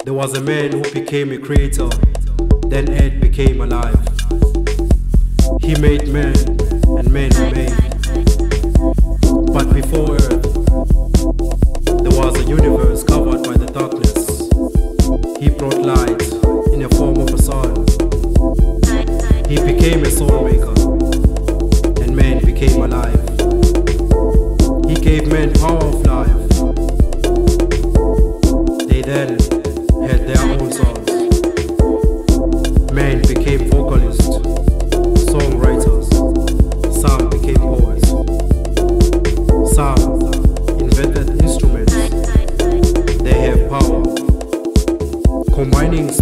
There was a man who became a creator, then earth became alive. He made man, and man remained. But before earth, there was a universe covered by the darkness. He brought light in the form of a sun. He became a soul maker, and man became alive. He gave man power of life. They then had their own songs. Man became vocalists, songwriters. Some became poets. Some invented instruments. They have power. Combining